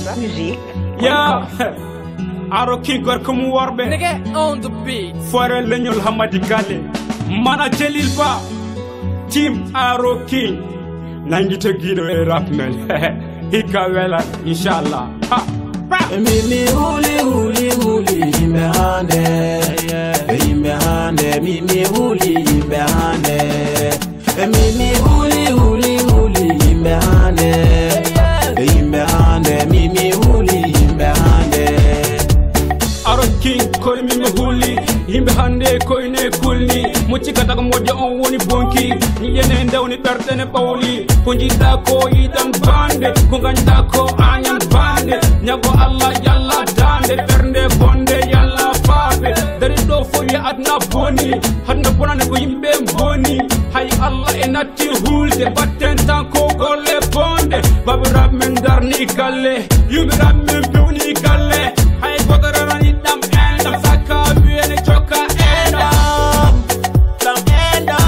Musique. Yeah. Aro King gorko mu worbe. Nigga on the beat. Foire leñol Hamadi Gale. Mana Jelil Ba. Team Aro King. Nangito gido e rapmel. Hika wela inshallah. Ha. Mimi huli imbehande, imbehande, mimi huli imbehande, mimi huli imbehande, imbehande, mimi huli imbehande. Aro King koy mimi huli imbehande koy ne kulni mucika daga modja on woni bonki ni yene ndawni bertene bawli ko jidda ko yidan bande ko ganda ko anyan bande nyago Allah yalla dande bernde bonde yalla faabe dari do fo ya adna boni hadna bonane ko yimbe boni hay Allah e natti hulde batten tan ko golle bonde babirab men darni galle yumrab men bewni galle hay godarani dam endam sakka biene choka endam Dam endam,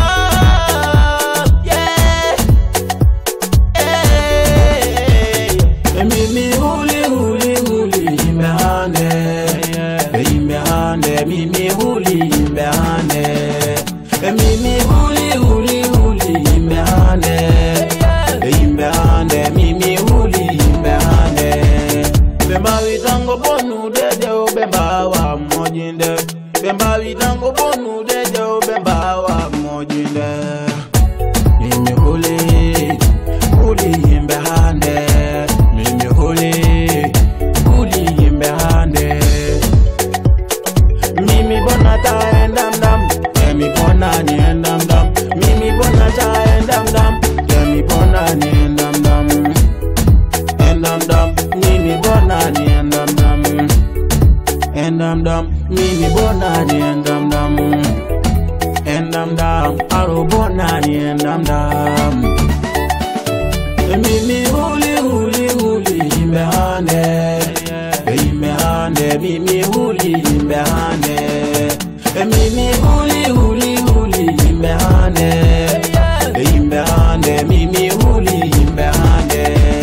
yeah. Mimi huli imbehande, imbehande, mimi huli imbehande, mimi huli imbehande, imbehande, mimi huli imbehande. Bemba witango bonu deje o bemba wa mojinde, bemba witango bonu deje o bemba wa mojinde. Mimi huli imbehande, mimi huli imbehande. Mimi bona ta endam dam, mimi bona ni endam dam, mimi bona ta endam dam, mimi bona ni endam dam, endam dam, mimi bona ni endam dam, endam dam, mimi bona ni endam dam, endam dam, aro bona ni endam dam. Mimi huli imbehande, imbehande, mimi huli imbehande, mimi huli imbehande, imbehande, mimi huli imbehande.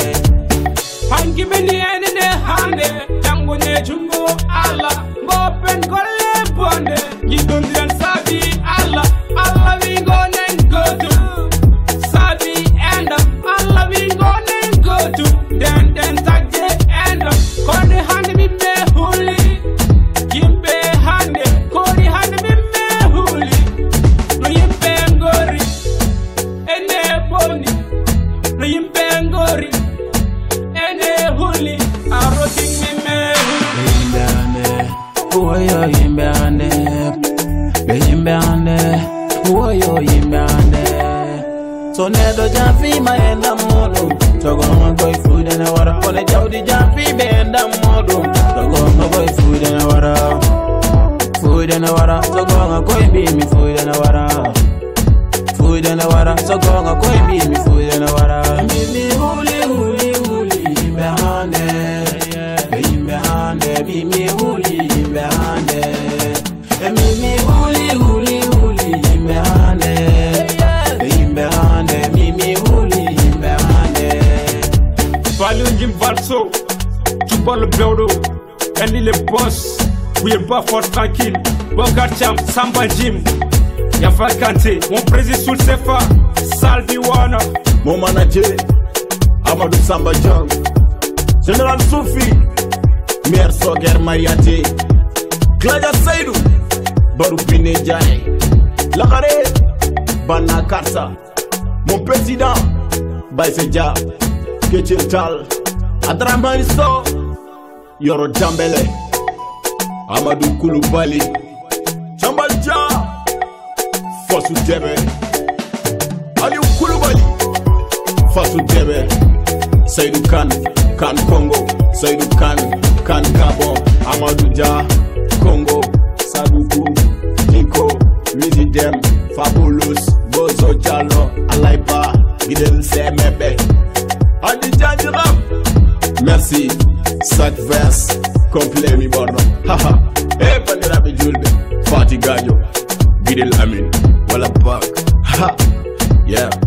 hangi beni enene hande jango ne jungo Allah ngopen golle bonde yidondiran sabi Allah Allah wi gonen gotu sabi enda Allah wi gonen gotu den tagje enda kode hande bimme huli yimbe hande kodi hande bimme huli no yimbe ngori ene boni no yimbe ngori ene huli Aro King mime Imbehande, woyo imbehande, imbehande, woyo imbehande. So nedo jafi ma enda modu, togo ma boy food and water. Kone jawdi jafi be enda modu, togo ma boy food and water. Food and water, togo ma koi be mi food and water. Food and water, togo ma koi be mi food and water. Mimi huli imbehande, imbehande, mimi huli imbehande, mimi huli imbehande, imbehande, mimi huli imbehande. Value Jim Valso Tubal Bewdo Eli le boss We are pas fort tranquille Bogar Cham Samba Jim Yafa Kante Mon président Soul Sefa Salvi Wana Mon manager Amadou Samba Jang General Soufi Maire Soger Mariati Claudia Seydou Barou Bine Diaye Lakare Bana Karsa Mon président Baïse Dia Ketchel Tal Adraman So Yoro Jambele Amadou Koulibaly Jambal Dia Fosu Debe Aliou Koulibaly Fosu Debe Seydou Kan Congo Seydou Kan Gabon Amadou Dia Congo Sadoukou Diko Mizidem Fabulous Bozo Diallo Alayba Gidel Semebe Adi Diadjiram Merci Sac verse Complet mi borno Haha Eh bandiraɓe julɓe Fati Gadio Gidel Amin Wala Bak Ha Yeah